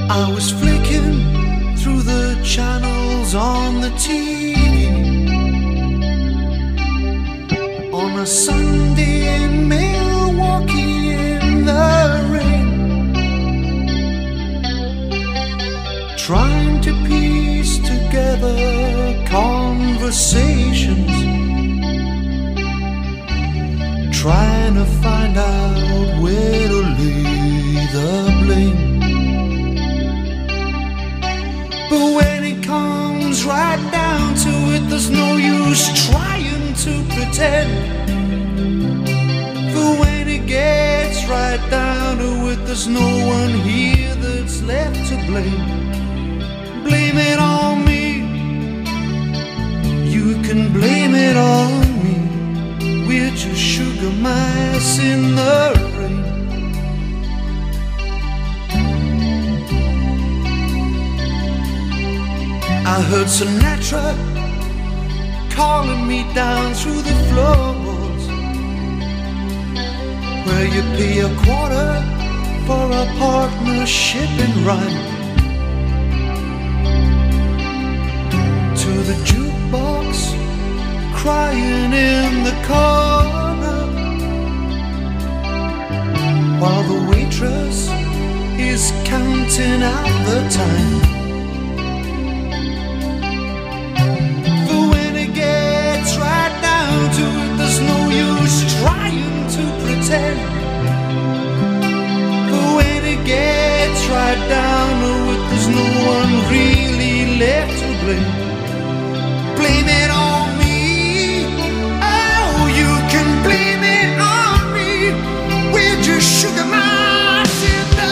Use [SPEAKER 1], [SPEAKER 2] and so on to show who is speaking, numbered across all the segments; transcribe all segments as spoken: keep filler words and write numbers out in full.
[SPEAKER 1] I was flicking through the channels on the T V on a Sunday in Milwaukee in the rain, trying to piece together conversations, trying to find out where to lay the blame. But when it comes right down to it, there's no use trying to pretend. For when it gets right down to it, there's no one here that's left to blame. Blame it on me. You can blame it on me. We're just sugar mice in the rain. I heard Sinatra calling me down through the floors, where you pay a quarter for a partnership in rhyme. To the jukebox crying in the corner, while the waitress is counting out the time. To it, there's no use trying to pretend. But when it gets right down to it, there's no one really left to blame. Blame it on me. Oh, you can blame it on me. We're just sugar mice in the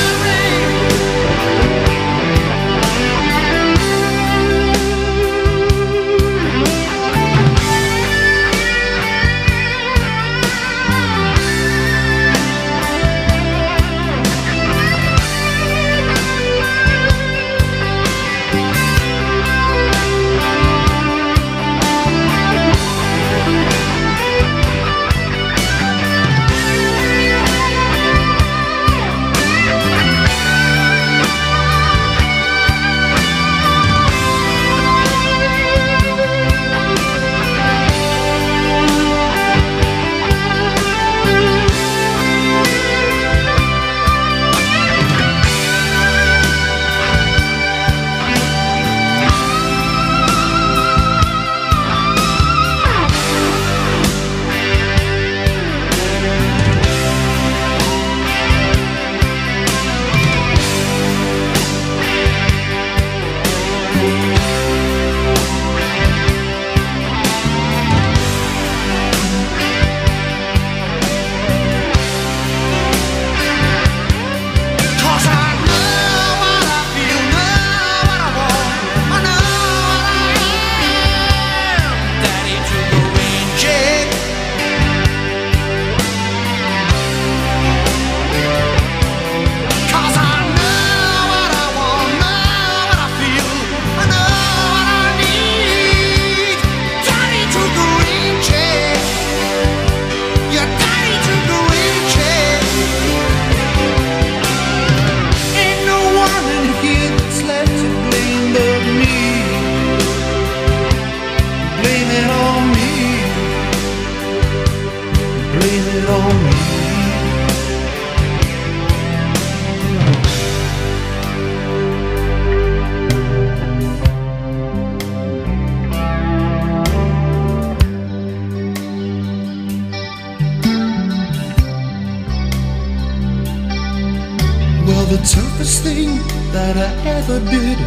[SPEAKER 1] the toughest thing that I ever did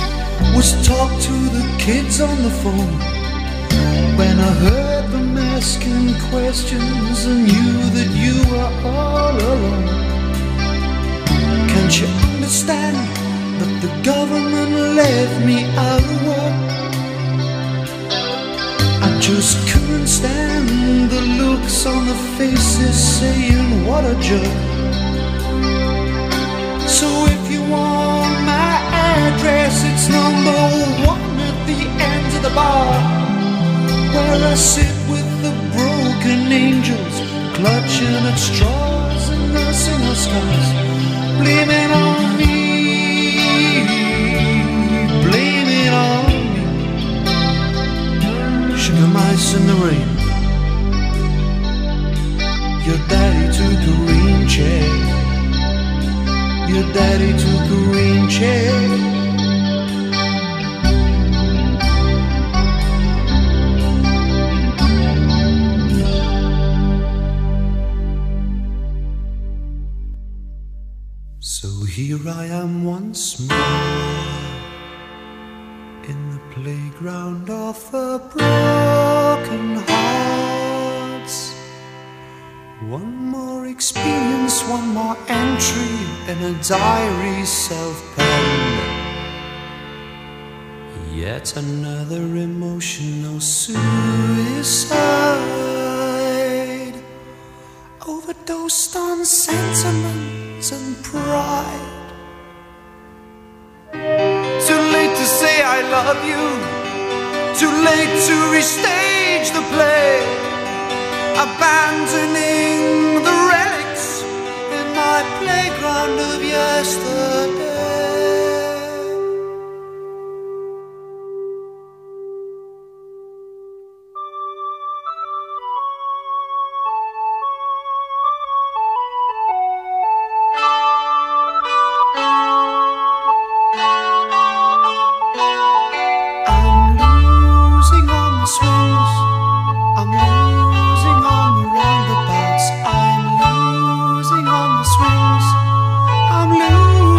[SPEAKER 1] was talk to the kids on the phone. When I heard them asking questions and knew that you were all alone. Can't you understand that the government left me out of work? I just couldn't stand the looks on the faces saying what a jerk. So if you want my address, it's number one at the end of the bar, where I sit with the broken angels, clutching at straws and nursing our scars. Blame it on me. Daddy took a rain check. So here I am once more in the playground of a broken hearts. One more experience, one more entry in a diary self-penned. Yet another emotional suicide, overdosed on sentiment and pride. Too late to say I love you, too late to restage the play, abandoning the relics in my playground of yesterday. I'm losing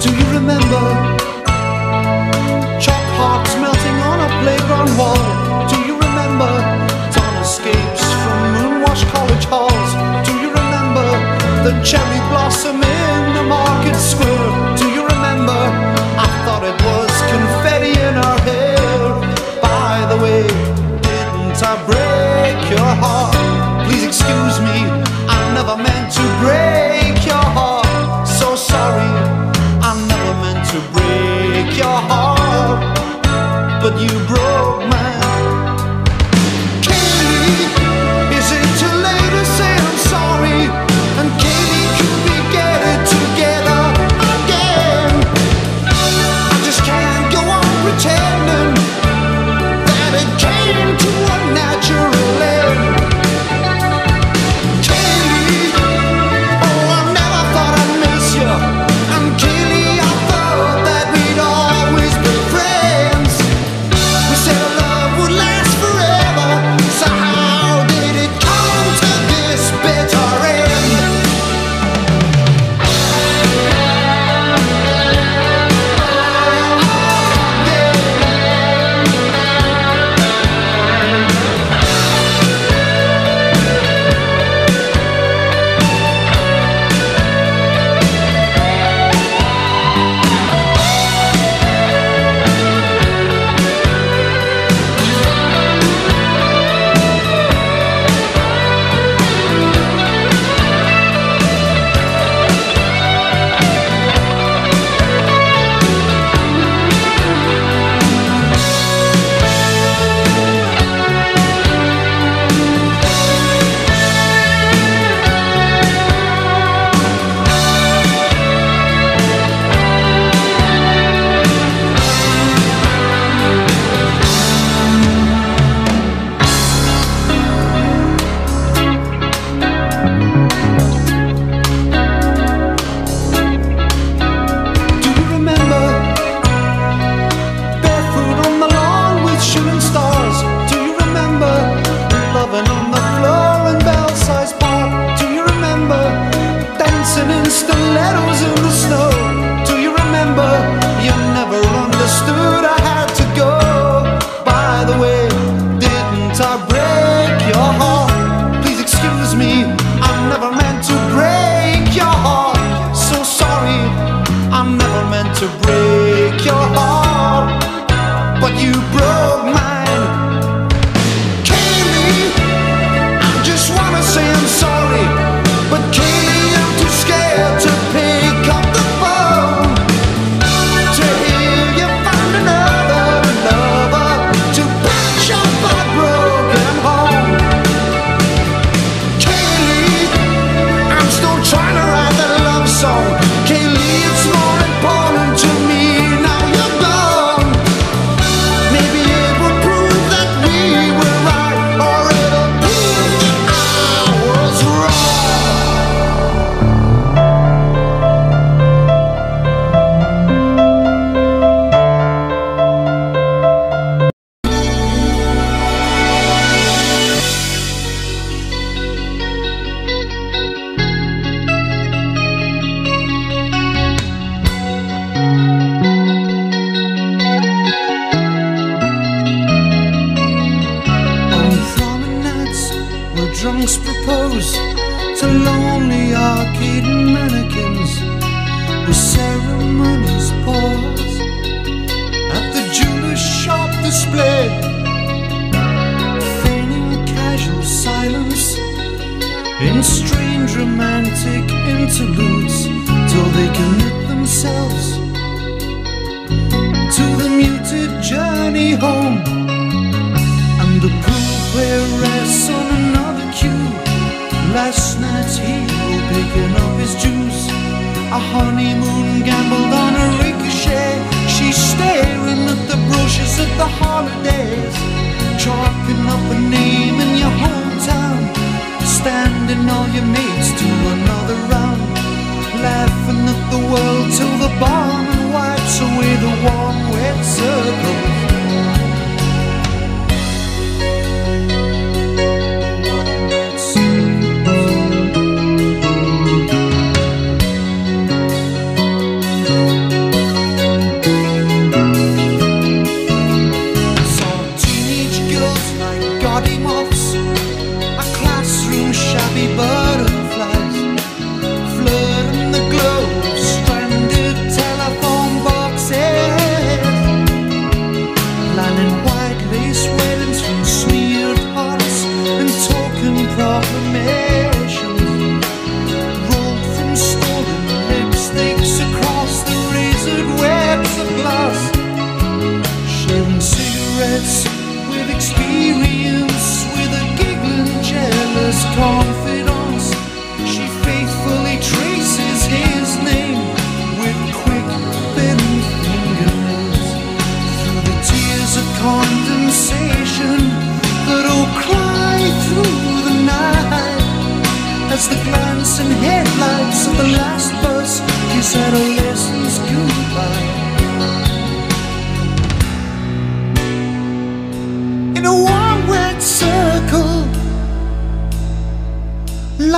[SPEAKER 1] Do you remember chalk hearts melting on a playground wall? Do you remember dawn escapes from moon-washed college halls? Do you remember the cherry blossom in the market square? Do you remember I thought it was confetti in our hair? By the way, didn't I break your heart? Please excuse me, I never meant to break your heart. So sorry, I never meant to break your heart, but you broke mine. Kaylee, is it too late to say I'm sorry? And Kaylee, could we get it together again? I just can't go on pretending that it came to a natural end. Kaylee, oh, I never thought I'd miss you. And Kaylee, I thought that we'd always be friends. We said our love would last forever, so how did it come to this bitter end? Do you remember barefoot on the lawn with shooting stars? Do you remember loving on the floor in Belsize Park? Do you remember dancing in stilettos in the snow? Do you remember you never understood I had to go? By the way, didn't I break your heart? Please excuse me, I never meant to break your heart. So sorry, I never meant to break your heart, but you broke mine. Kaylee, I just wanna say I'm sorry, but Kaylee, I'm too scared to pick up the phone to hear you found another lover to patch up our broken home. Kaylee, I'm still trying to write that love song. Kaylee, it's more important to me now you're gone. Maybe it will prove that we were right, or it'll prove that I was on promenades where drunks propose to lonely arcade mannequins, where ceremonies pause at the jeweler's shop display, feigning casual silence in strange romantic interludes till they commit themselves to the muted journey home. And the pool player rests on another cue, last night's hero picking up his juice. A honeymoon gambled on a ricochet. She's staring at the brochures at the holidays, chalking up a name in your hometown, standing all your mates to another round, laughing at the world till the barman wipes away the warm wet circles.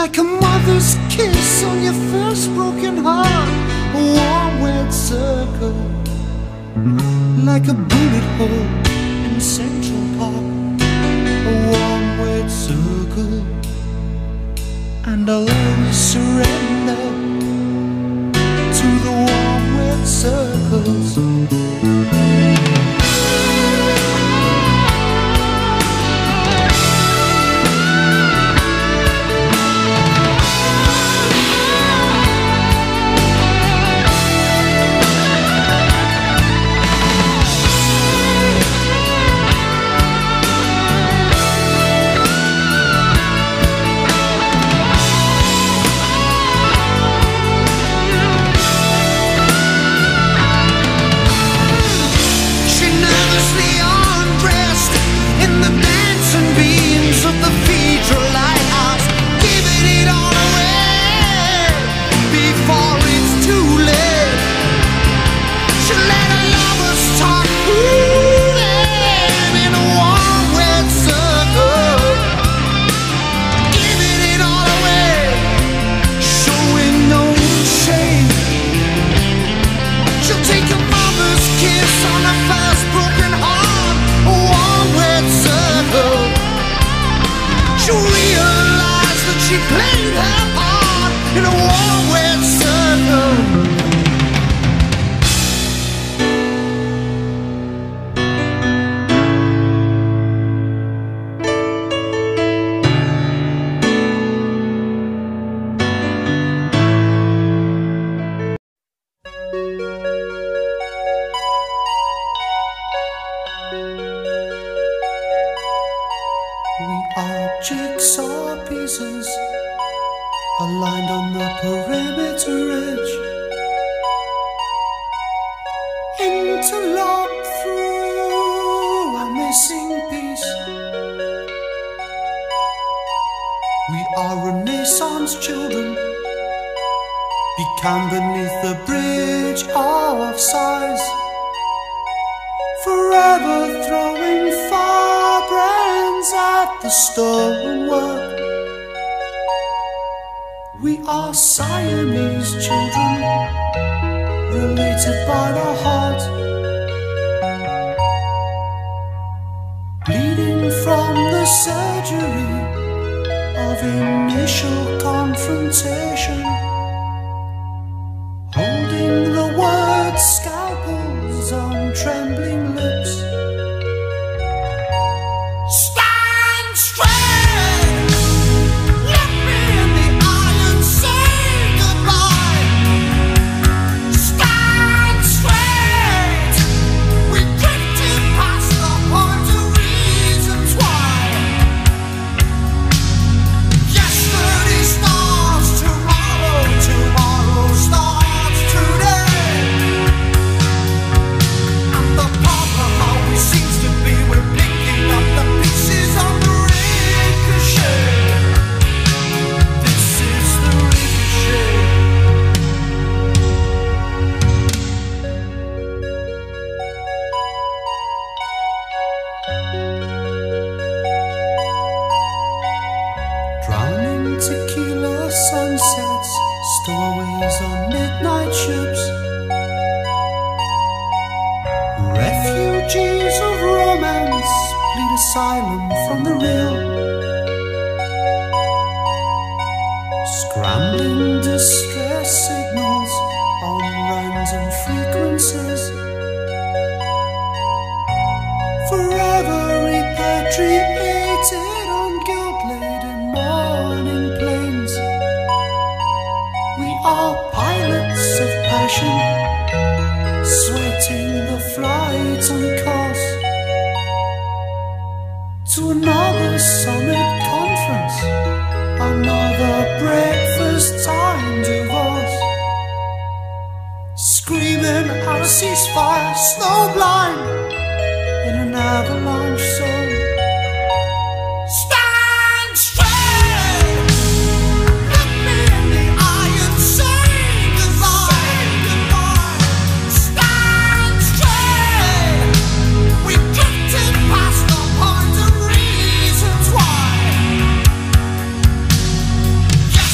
[SPEAKER 1] like a mother's kiss on your first broken heart, a warm wet circle, like a bullet hole in Central Park, a warm wet circle. And I'll always surrender to the warm wet circles. Jigsaw pieces aligned on the perimeter edge, interlocked through a missing piece. We are Renaissance children, become beneath the bridge of size, forever throwing firebrands at the stonework. We are Siamese children, related by the heart, bleeding from the surgery of initial confrontation, holding the word scalpels on trembling lips. Stand straight, look me in the eye and say goodbye. Stand straight, we drifted past the point of reasons why. Yesterday starts tomorrow, tomorrow starts today. And the problem always seems to be we're picking up the pieces of the ricochet. This is the ricochet. Drowning tequila sunsets, stowaways on midnight ships, refugees of romance plead asylum from the real, scrambling distress signals on random frequencies, forever repatriated on guilt-laden morning plains. We are pilots of passion, sweating the flight on course to another summit conference, another breakfast time divorce, screaming out a ceasefire, snowblind in an avalanche zone. Stand straight, look me in the eye and say goodbye. Stand straight, we drifted past the point of reasons why.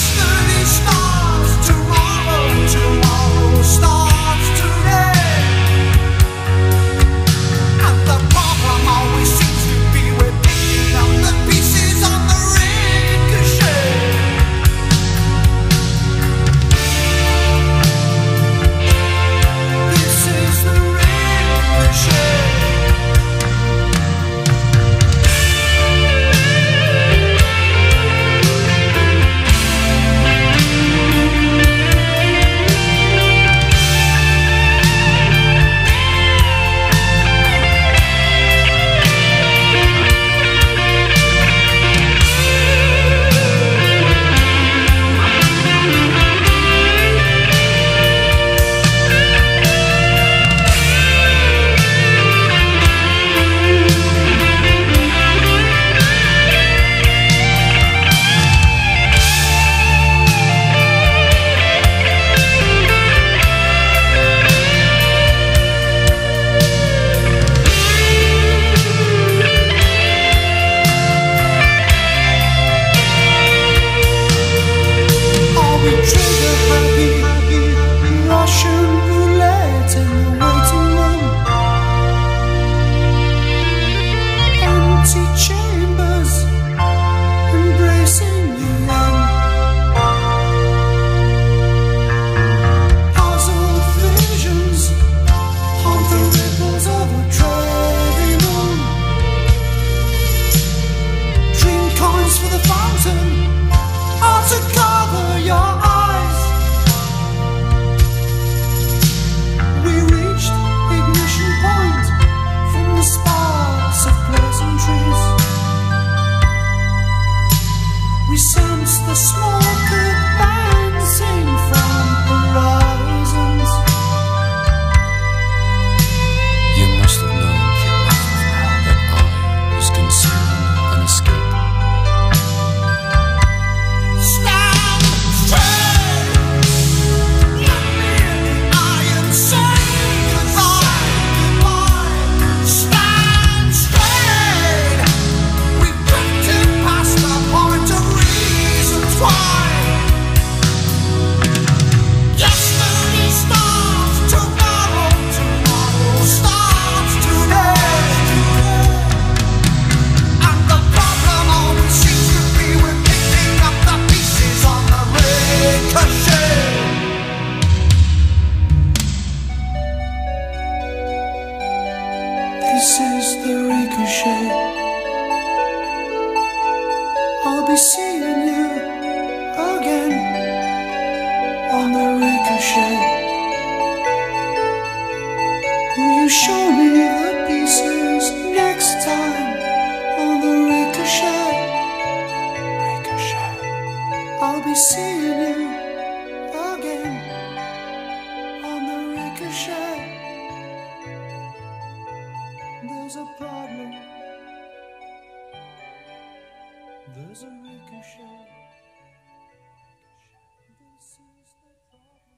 [SPEAKER 1] ricochet. I'll be seeing you again on the ricochet. Will you show me the pieces next time on the ricochet? Ricochet. I'll be seeing you again on the ricochet. There's a problem. There's a ricochet. This is the problem.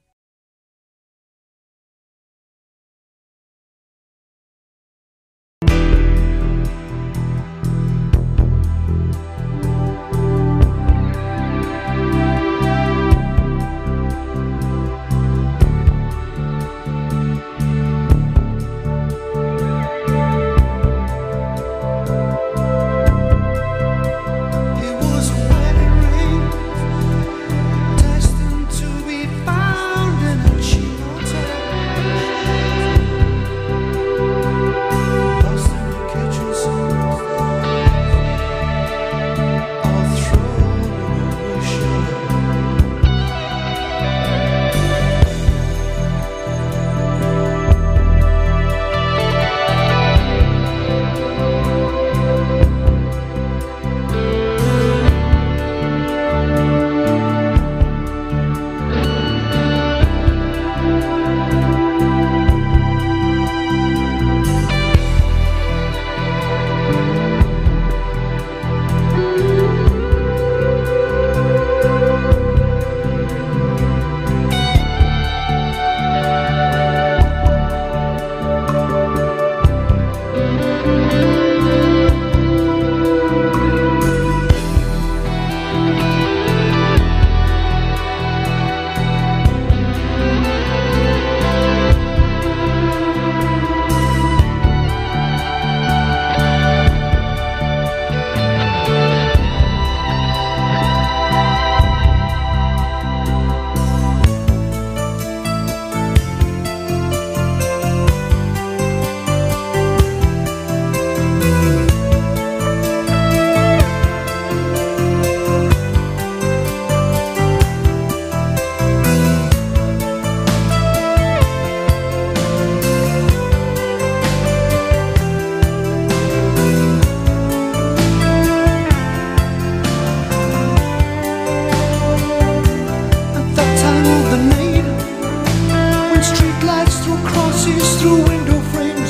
[SPEAKER 1] Through window frames,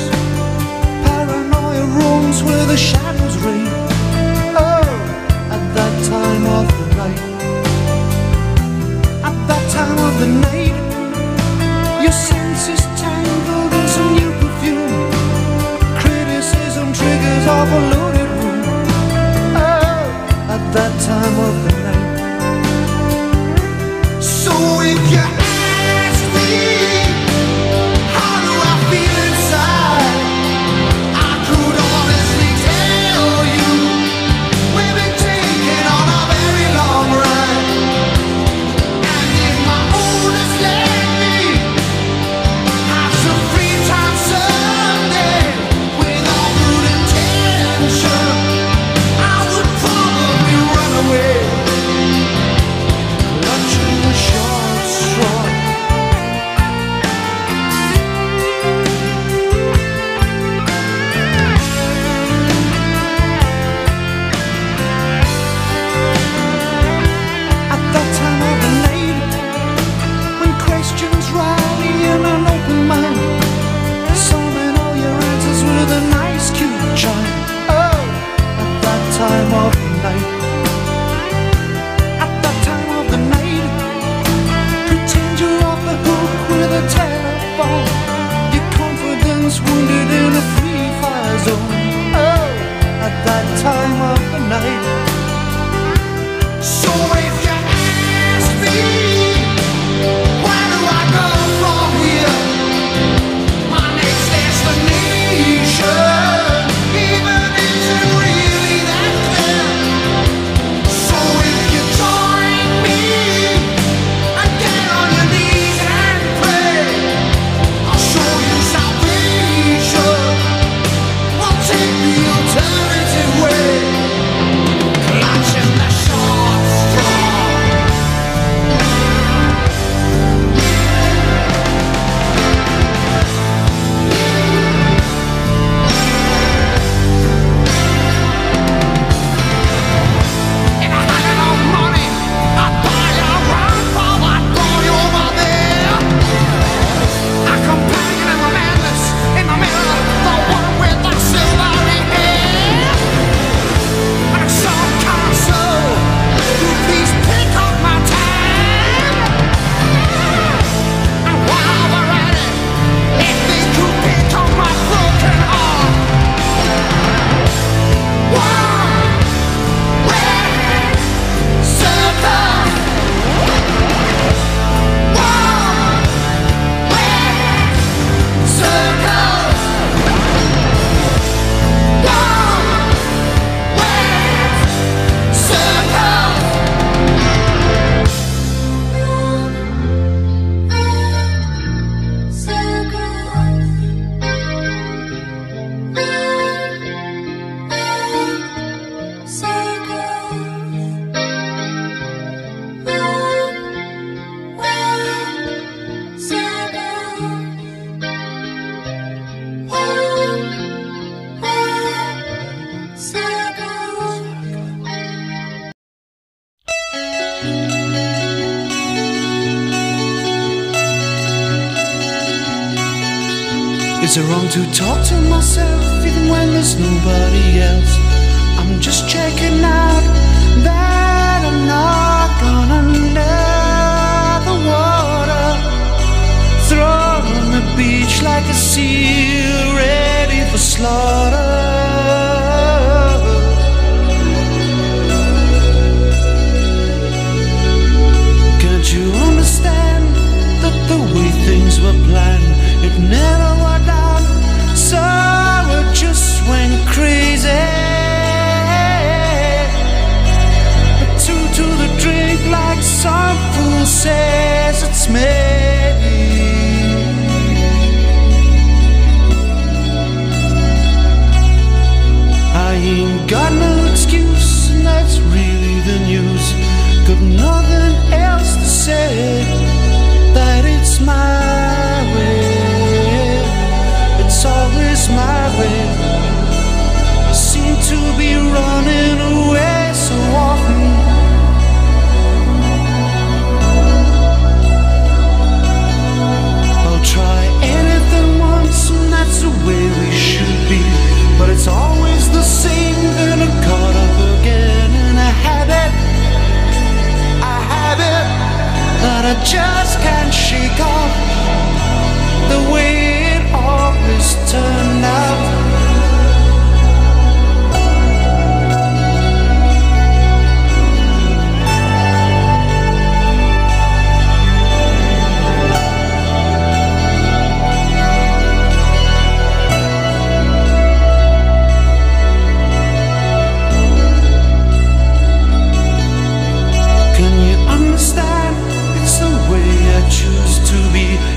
[SPEAKER 1] paranoia roams where the shadows reign. Oh, at that time of the night, at that time of the night, your senses tangled in some new perfume. Criticism triggers off a loaded room. Oh, at that time of the night. So if you ask me, how do I feel? Is it wrong to talk to myself even when there's nobody else? I'm just checking out that I'm not gone under the water, thrown on the beach like a seal ready for slaughter. Can't you understand that the way things were planned, it never worked out, so it just went crazy. A two to the drink like some fool says it's me. I ain't got no excuse, and that's really the news. Got nothing else to say, that it's my way. It's always my way. I seem to be running away so often. I'll try anything once, and that's the way we should be. But it's always the same, then I'm caught up again in a habit, a habit that I just can't shake off. The way it always turned out. Can you understand? It's the way I choose to be.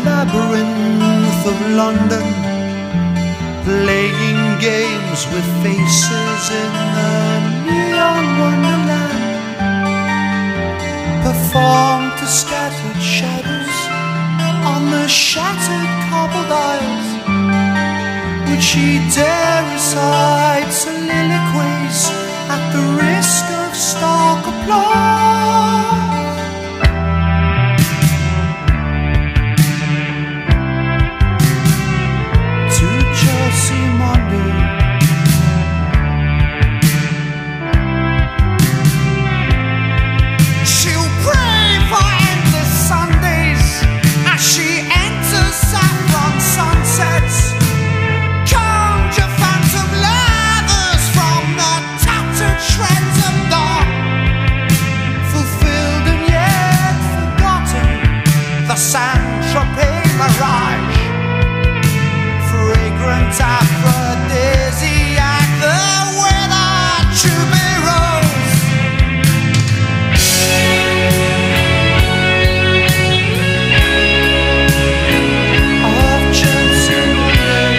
[SPEAKER 1] labyrinth of London, playing games with faces in the neon wonderland, performed to scattered shadows on the shattered cobbled aisles. Would she dare recite soliloquies at the risk of stark applause? To Chelsea Monday, she'll pray for endless Sundays as she enters saffron sunsets. Conjure phantom lovers from the tattered shreds of dawn, fulfilled and yet forgotten, the Saint-Tropez mirage, fragrant aphrodisiac, the weather troubadours. Of Chelsea Monday,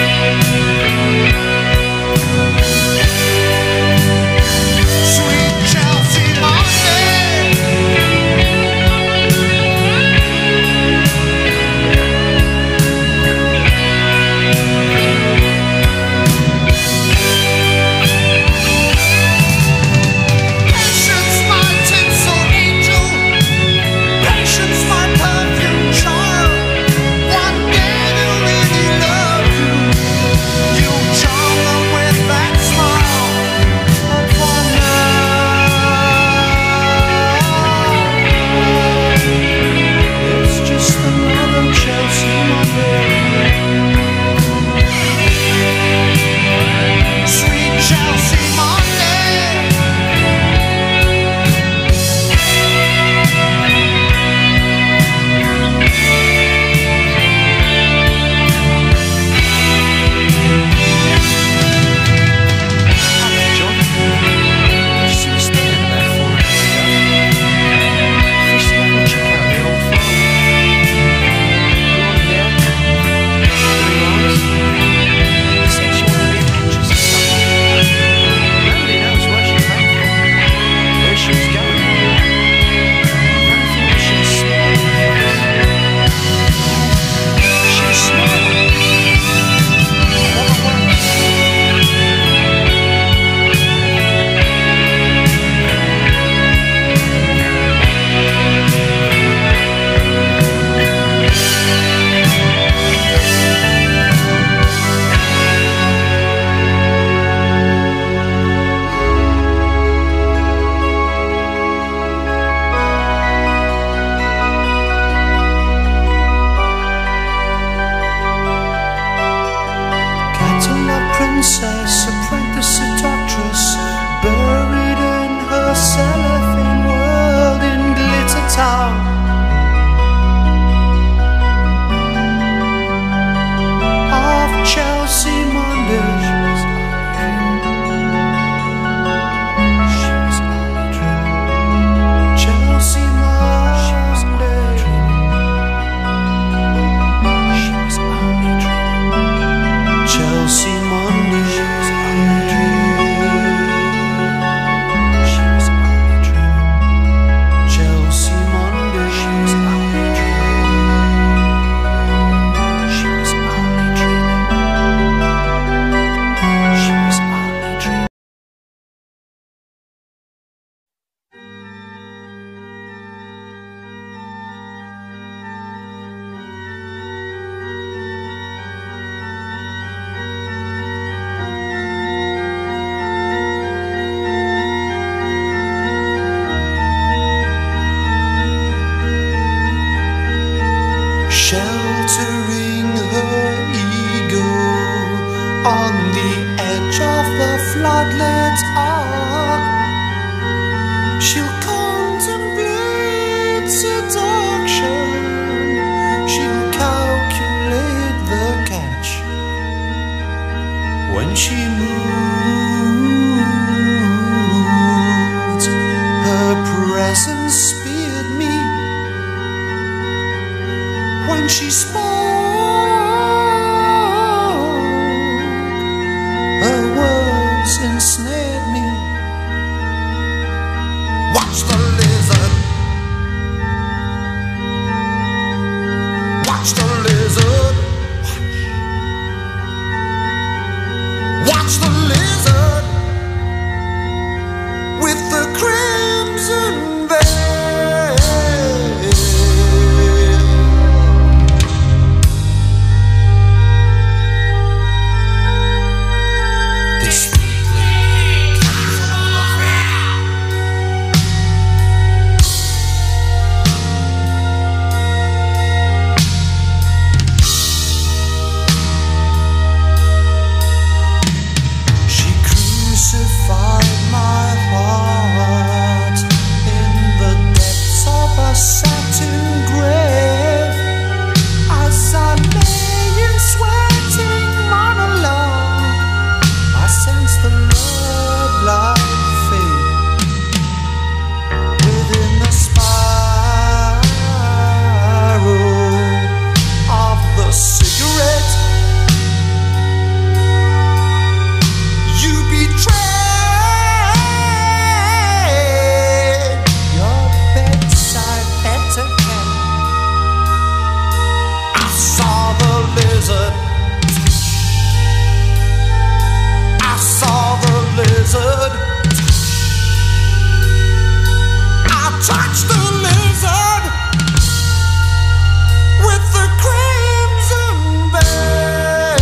[SPEAKER 1] sweet Chelsea Monday. Patience, my tinsel angel. Patience, my perfume child. One day they'll really love you. You'll charm them with that smile. But for now, it's just another Chelsea Monday. Sweet Chelsea Monday. Catalog princess, apprentice seductress, buried in her cellophane world in Glitter Town. Of Chelsea Monday, she was only dreaming. Chelsea Monday, she was only dreaming. Chelsea Monday, she was only dreaming. She was only dreaming. Chelsea Monday, she was only dreaming. She was only dreaming. She was only dreaming. Sheltering her ego on the edge of the floodlit ark, she'll contemplate seduction. She'll calculate the catch when she moved. Her presence speared me when she spoke. lizard. I saw the lizard. I touched the lizard with the crimson veil.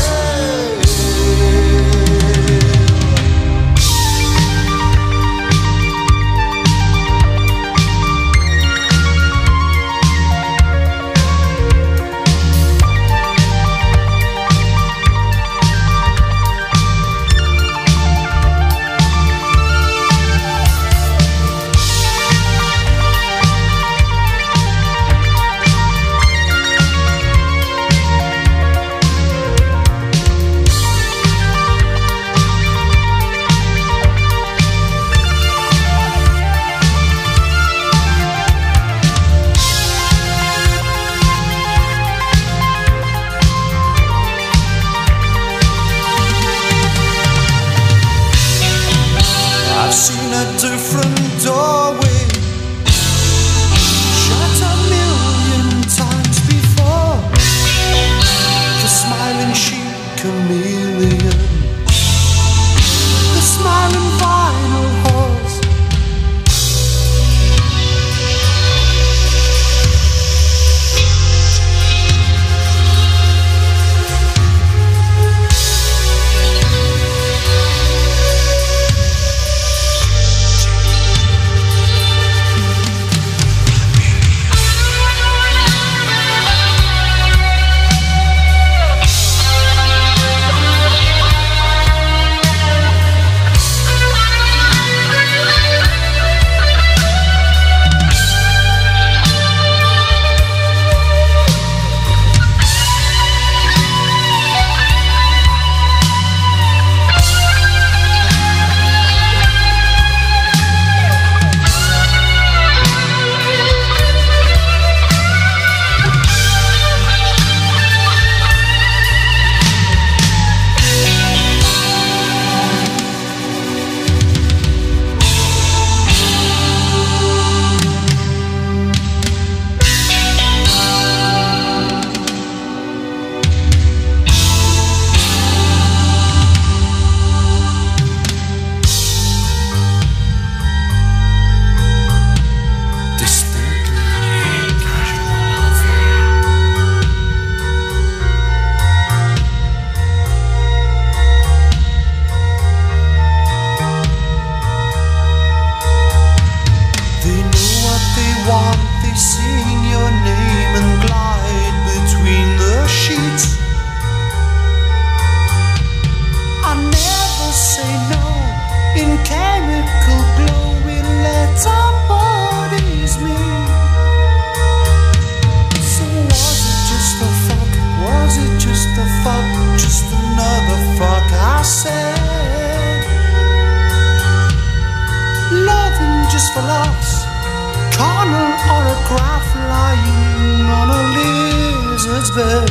[SPEAKER 1] I've seen a different doorway shut a million times before. The smiling sheep chameleon, the smiling vinyl horse. They sing your name and glide between the sheets. I never say no. In chemical glow we let our bodies meet. So was it just a fuck? Was it just a fuck? Just another fuck, I said. Loving just for laughs, carnal autograph lying on a lizard's bed.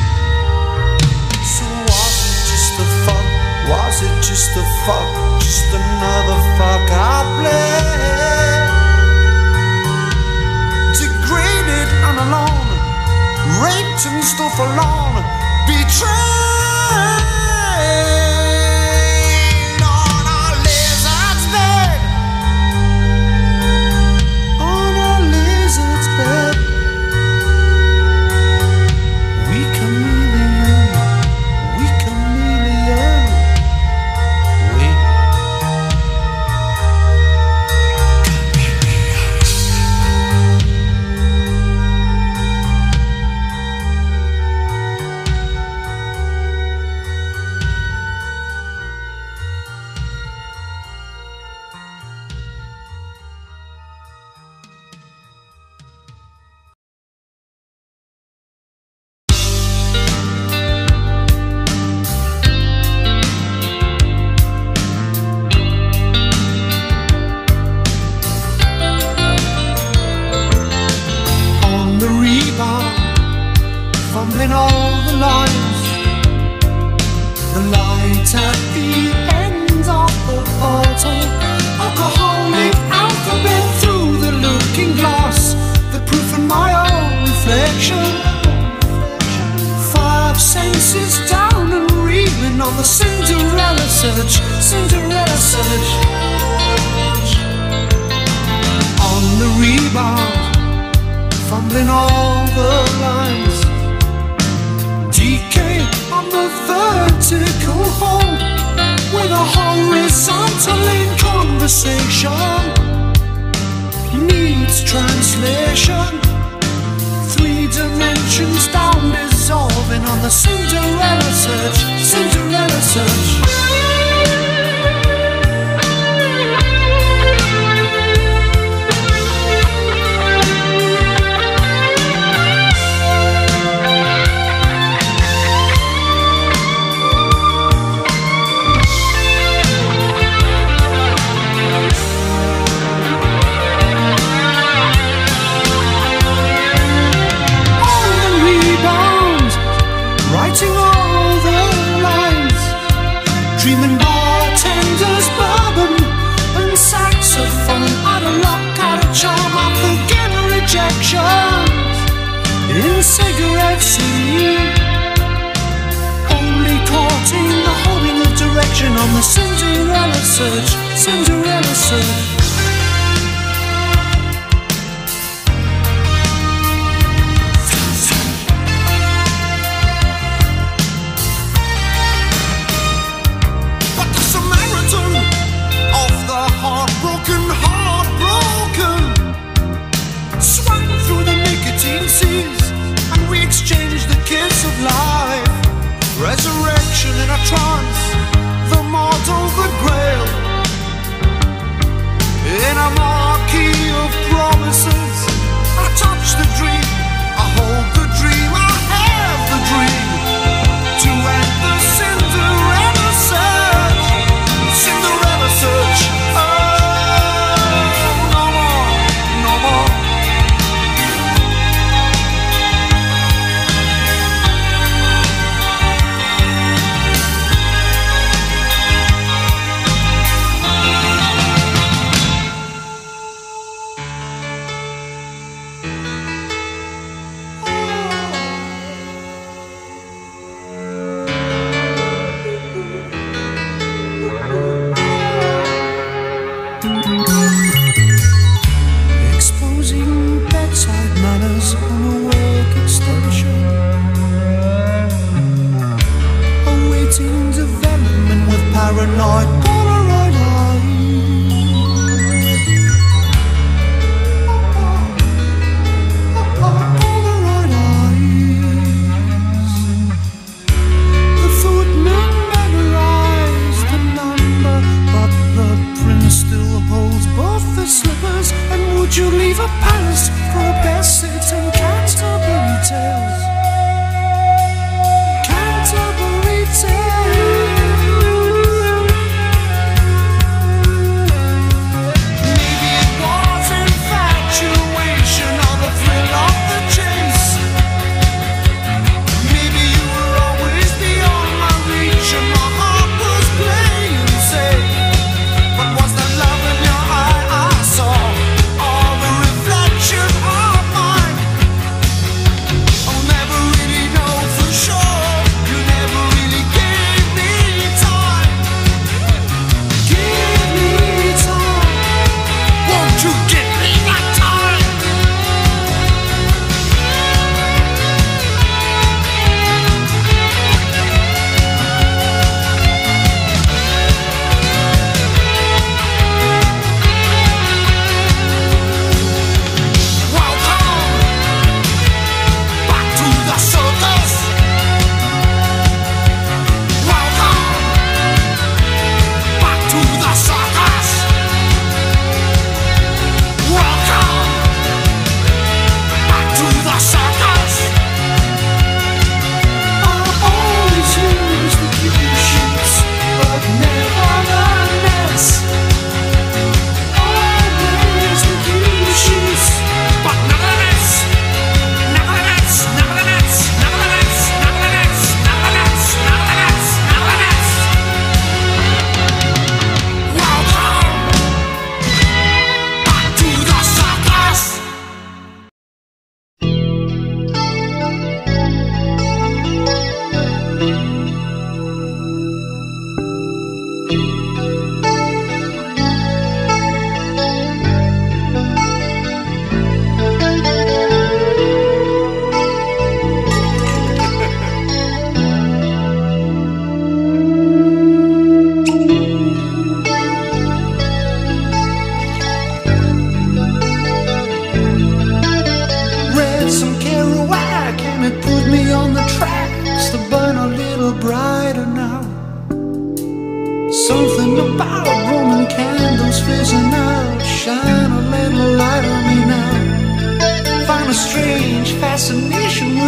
[SPEAKER 1] So was it just a fuck? Was it just a fuck? Just another fuck I bled. Degraded and alone, raped and still forlorn, betrayed. Fumbling all the lines, the light at the end of the portal, alcoholic alphabet through the looking glass, the proof in my own reflection. Five senses down and reeling on the Cinderella search, Cinderella search. On the rebound, fumbling all the lines. D K on the vertical hold, with a horizontal in conversation. Needs translation. Three dimensions down, dissolving on the Cinderella search, Cinderella search. Writing all the lines, dreaming bartenders, bourbon and saxophone. Out of luck, out of charm, I'm forgetting rejections in Cigarette City. Only caught in the holding of direction on the Cinderella search, Cinderella search. Resurrection in a trance, the mortal, the grail. In a marquee of promises, I touch the dream, I hold the dream, I have the dream. To end the Cinderella search, Cinderella search. Oh, no more, no more. Exposing bedside manners on a work extension, awaiting development with paranoid Polaroid eyes. Polaroid eyes. The footmen memorized the number, but the prince still holds both the slippers. And would you leave a palace for a best sit in Canterbury Tales? Canterbury Tales.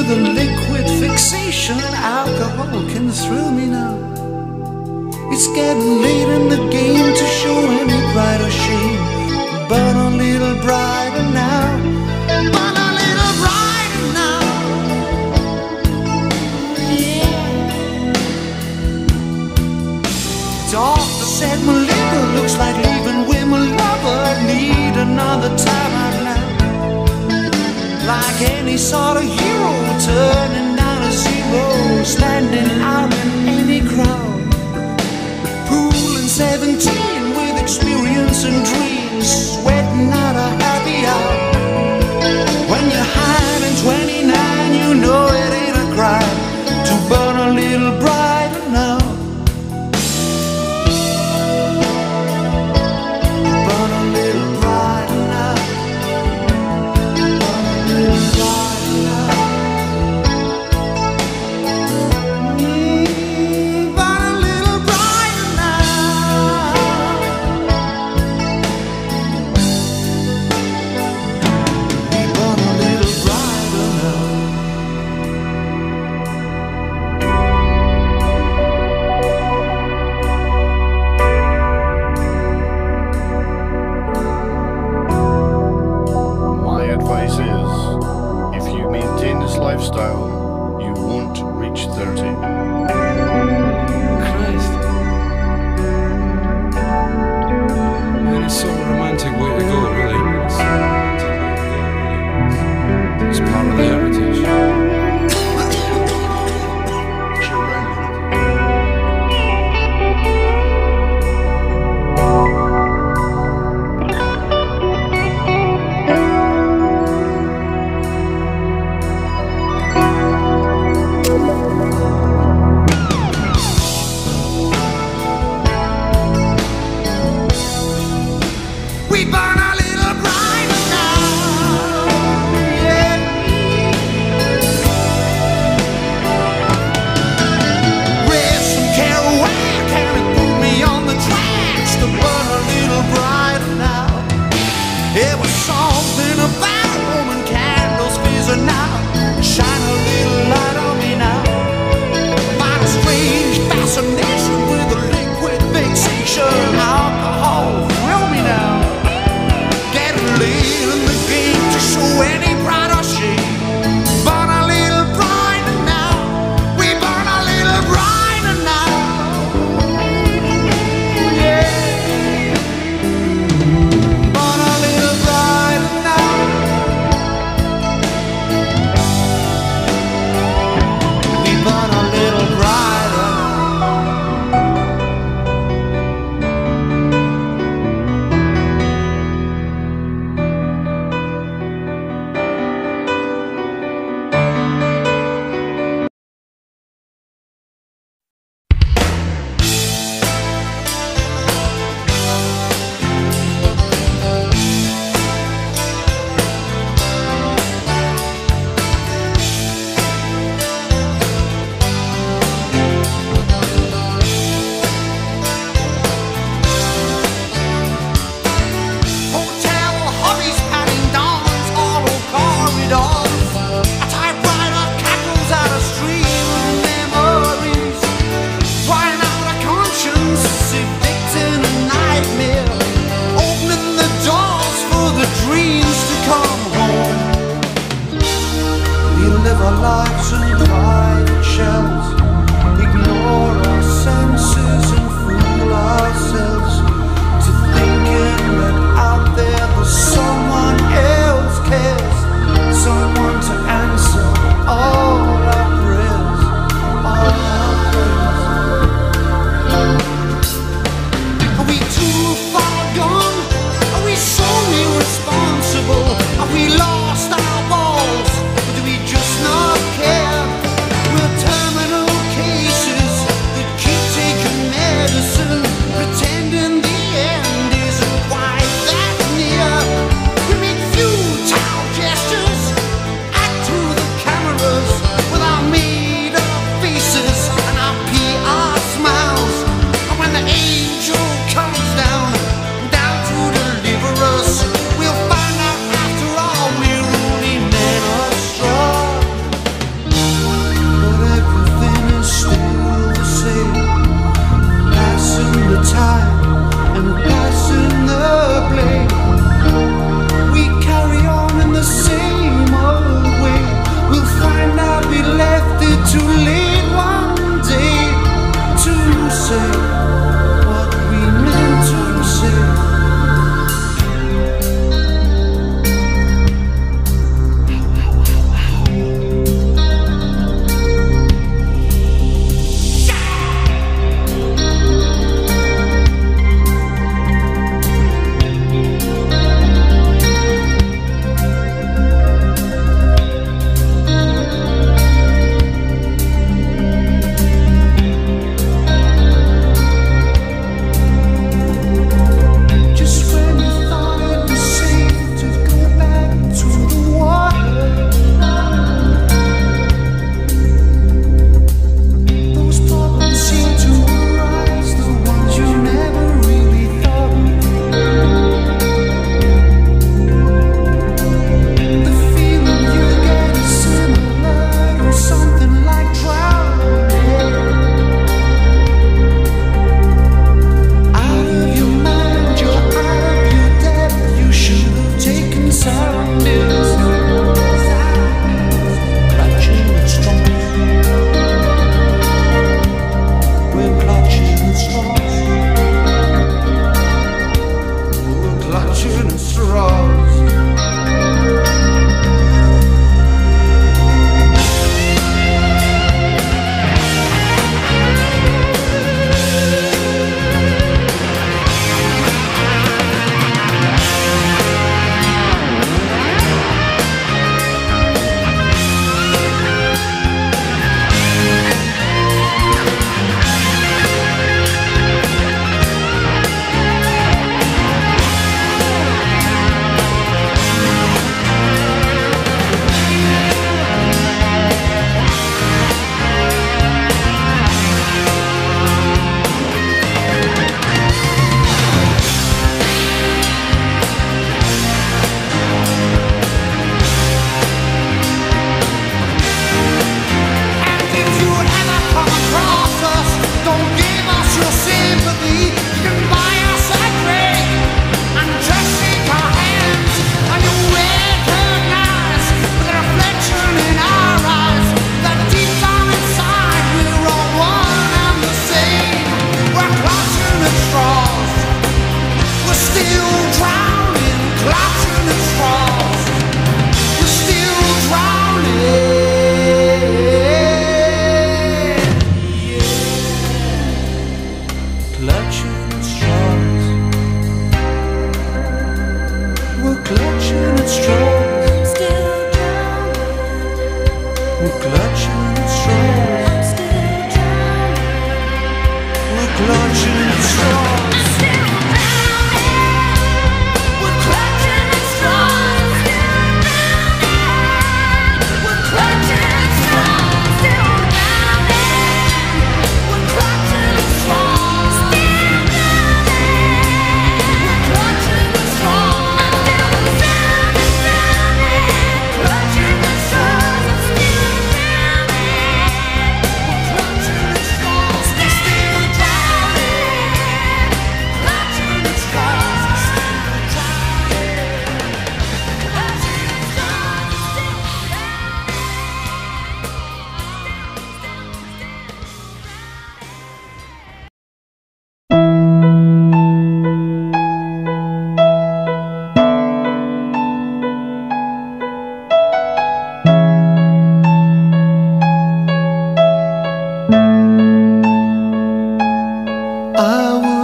[SPEAKER 1] with a liquid fixation. Alcohol can thrill me now. It's getting late in the game to show any pride or shame. Burn a little brighter now. Burn a little brighter now. Yeah. Doctor said my liver looks like leaving with my lover. Need another time out now. Like any sort of hero, turning down a zero, standing out in any crowd. Pool and seventeen with experience and dreams, sweating out a happy hour. When you're high and twenty-nine, you know it ain't a crime to burn a little brighter now. Burn a little brighter now. Burn a little brighter now.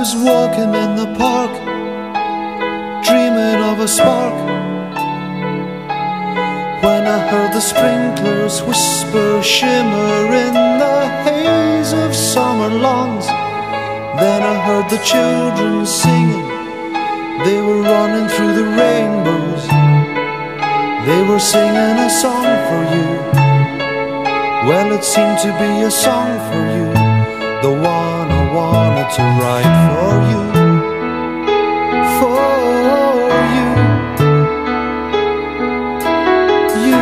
[SPEAKER 1] was walking in the park, dreaming of a spark, when I heard the sprinklers whisper, shimmer in the haze of summer lawns. Then I heard the children singing, they were running through the rainbows. They were singing a song for you. Well, it seemed to be a song for you, the one I wanted to write for you, for you, you.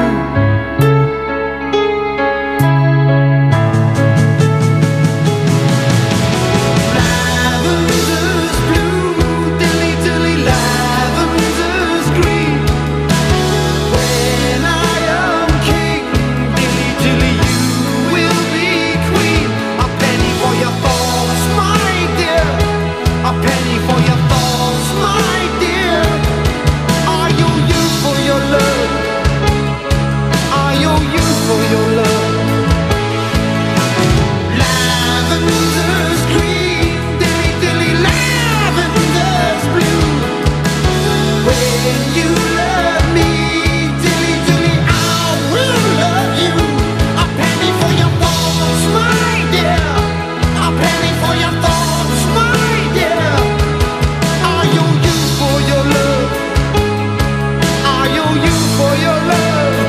[SPEAKER 1] Lavender's blue, dilly dilly, lavender's green. When I am king, dilly dilly, you will be queen. A penny for your thoughts, my dear. A penny for your thoughts, my dear. I owe you for your love. I owe you for your love. Lavender's green, dilly dilly, lavender's blue. When you love me, dilly dilly, I will love you. A penny for your thoughts, my dear. A penny for your thoughts, my dear. I owe you for your love. I owe you for your love.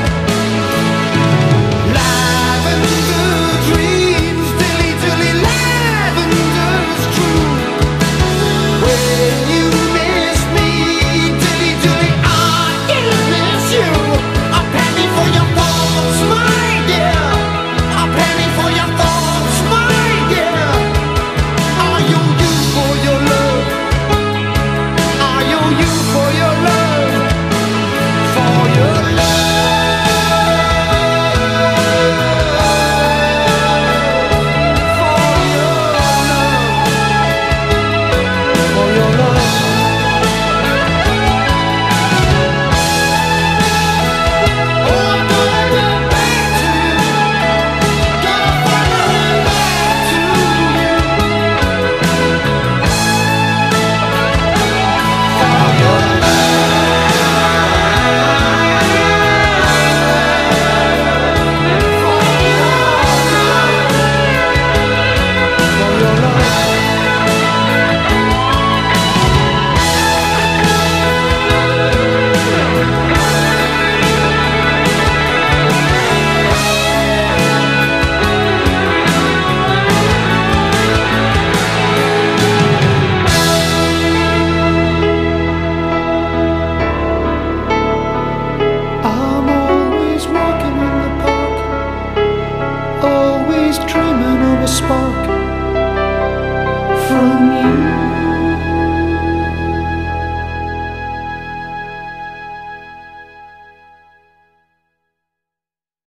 [SPEAKER 1] Lavender dreams, dilly dilly, lavender's true. When you miss me, dilly dilly, I will miss you. A penny for your thoughts, my dear. A penny for your thoughts, my dear. I owe you for your love. I owe you for your love. For your love. For your love. For your love. Oh, I'm gonna get back to you. Gonna finally back to you. For your I'm always walking in the park, always dreaming of a spark.